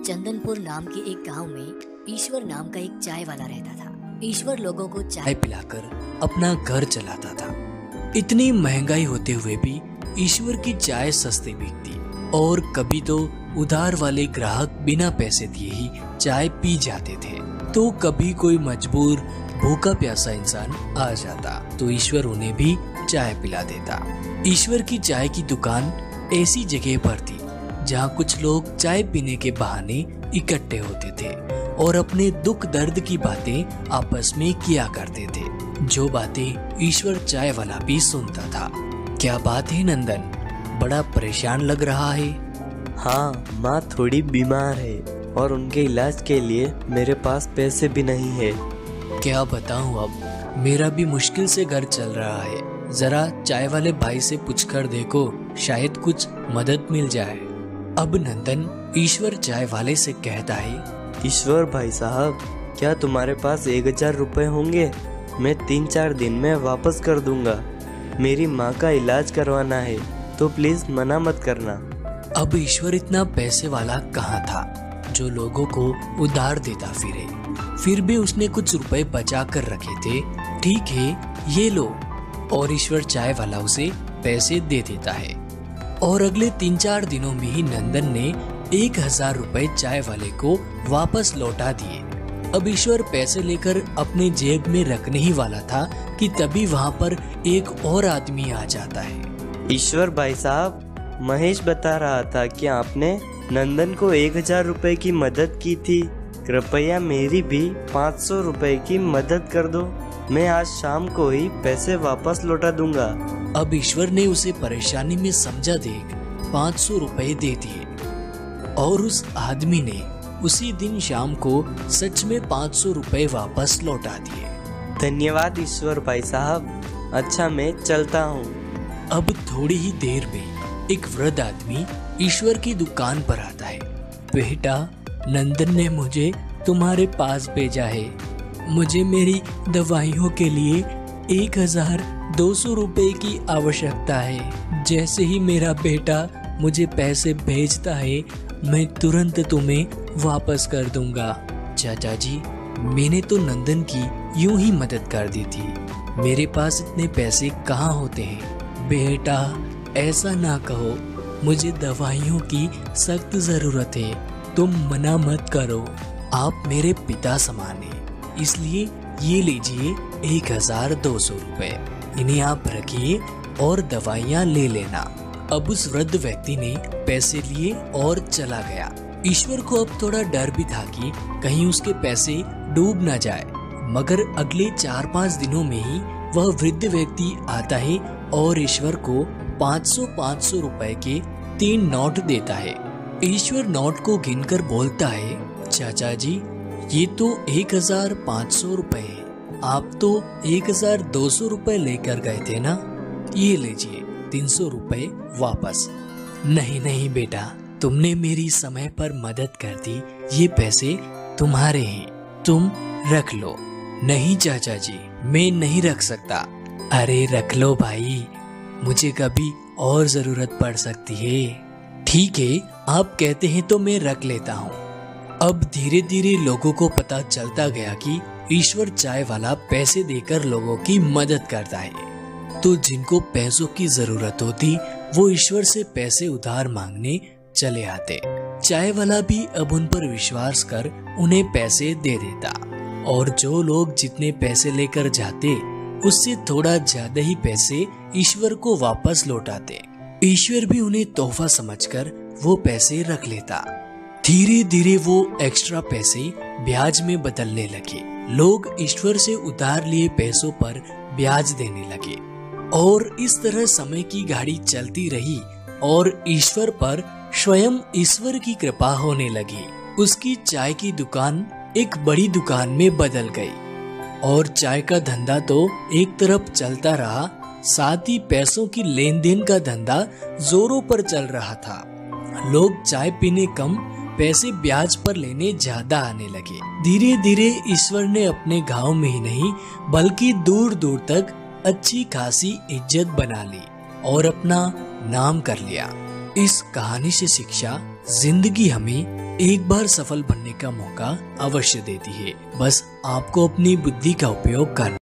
चंदनपुर नाम के एक गांव में ईश्वर नाम का एक चाय वाला रहता था। ईश्वर लोगों को चाय पिलाकर अपना घर चलाता था। इतनी महंगाई होते हुए भी ईश्वर की चाय सस्ती बिकती और कभी तो उधार वाले ग्राहक बिना पैसे दिए ही चाय पी जाते थे, तो कभी कोई मजबूर भूखा प्यासा इंसान आ जाता तो ईश्वर उन्हें भी चाय पिला देता। ईश्वर की चाय की दुकान ऐसी जगह पर थी जहाँ कुछ लोग चाय पीने के बहाने इकट्ठे होते थे और अपने दुख दर्द की बातें आपस में किया करते थे, जो बातें ईश्वर चाय वाला भी सुनता था। क्या बात है नंदन, बड़ा परेशान लग रहा है? हाँ, माँ थोड़ी बीमार है और उनके इलाज के लिए मेरे पास पैसे भी नहीं है। क्या बताऊँ, अब मेरा भी मुश्किल से घर चल रहा है। जरा चाय वाले भाई से पूछकर देखो, शायद कुछ मदद मिल जाए। अब नंदन ईश्वर चाय वाले से कहता है, ईश्वर भाई साहब, क्या तुम्हारे पास 1000 रुपए होंगे? मैं 3-4 दिन में वापस कर दूंगा। मेरी माँ का इलाज करवाना है, तो प्लीज मना मत करना। अब ईश्वर इतना पैसे वाला कहाँ था जो लोगों को उधार देता फिरे। फिर भी उसने कुछ रुपए बचा कर रखे थे। ठीक है, ये लो। और ईश्वर चाय वाला उसे पैसे दे देता है और अगले 3-4 दिनों में ही नंदन ने 1000 रुपए चाय वाले को वापस लौटा दिए। अब ईश्वर पैसे लेकर अपने जेब में रखने ही वाला था कि तभी वहाँ पर एक और आदमी आ जाता है। ईश्वर भाई साहब, महेश बता रहा था कि आपने नंदन को 1000 रुपए की मदद की थी। कृपया मेरी भी 500 रुपए की मदद कर दो। मैं आज शाम को ही पैसे वापस लौटा दूंगा। अब ईश्वर ने उसे परेशानी में समझा देख 500 रुपए दे दिए और उस आदमी ने उसी दिन शाम को सच में 500 रुपए वापस लौटा दिए। धन्यवाद ईश्वर भाई साहब। अच्छा, मैं चलता हूँ। अब थोड़ी ही देर में एक वृद्ध आदमी ईश्वर की दुकान पर आता है। बेटा, नंदन ने मुझे तुम्हारे पास भेजा है। मुझे मेरी दवाइयों के लिए 1200 रुपए की आवश्यकता है। जैसे ही मेरा बेटा मुझे पैसे भेजता है, मैं तुरंत तुम्हें वापस कर दूंगा। चाचा जी, मैंने तो नंदन की यूं ही मदद कर दी थी। मेरे पास इतने पैसे कहाँ होते हैं। बेटा, ऐसा ना कहो, मुझे दवाइयों की सख्त जरूरत है। तुम मना मत करो। आप मेरे पिता समान हैं, इसलिए ये लीजिए 1200 रुपए। इन्हें आप रखिए और दवाइयाँ ले लेना। अब उस वृद्ध व्यक्ति ने पैसे लिए और चला गया। ईश्वर को अब थोड़ा डर भी था कि कहीं उसके पैसे डूब ना जाए, मगर अगले 4-5 दिनों में ही वह वृद्ध व्यक्ति आता है और ईश्वर को 500-500 रुपए के 3 नोट देता है। ईश्वर नोट को गिनकर बोलता है, चाचा जी, ये तो 1500 रुपए है। आप तो 1200 रुपए लेकर गए थे ना? ये लीजिए 300 रुपए वापस। नहीं नहीं बेटा, तुमने मेरी समय पर मदद कर दी, ये पैसे तुम्हारे हैं, तुम रख लो। नहीं चाचा जी, मैं नहीं रख सकता। अरे रख लो भाई, मुझे कभी और जरूरत पड़ सकती है। ठीक है, आप कहते हैं तो मैं रख लेता हूँ। अब धीरे धीरे लोगों को पता चलता गया कि ईश्वर चाय वाला पैसे देकर लोगों की मदद करता है, तो जिनको पैसों की जरूरत होती वो ईश्वर से पैसे उधार मांगने चले आते। चाय वाला भी अब उन पर विश्वास कर उन्हें पैसे दे देता और जो लोग जितने पैसे लेकर जाते उससे थोड़ा ज्यादा ही पैसे ईश्वर को वापस लौटाते। ईश्वर भी उन्हें तोहफा समझकर वो पैसे रख लेता। धीरे धीरे वो एक्स्ट्रा पैसे ब्याज में बदलने लगे। लोग ईश्वर से उधार लिए पैसों पर ब्याज देने लगे और इस तरह समय की गाड़ी चलती रही और ईश्वर पर स्वयं ईश्वर की कृपा होने लगी। उसकी चाय की दुकान एक बड़ी दुकान में बदल गई और चाय का धंधा तो एक तरफ चलता रहा, साथ ही पैसों की लेन देन का धंधा जोरों पर चल रहा था। लोग चाय पीने कम, पैसे ब्याज पर लेने ज्यादा आने लगे। धीरे धीरे ईश्वर ने अपने गांव में ही नहीं बल्कि दूर दूर तक अच्छी खासी इज्जत बना ली और अपना नाम कर लिया। इस कहानी से शिक्षा जिंदगी हमें एक बार सफल बनने का मौका अवश्य देती है, बस आपको अपनी बुद्धि का उपयोग करना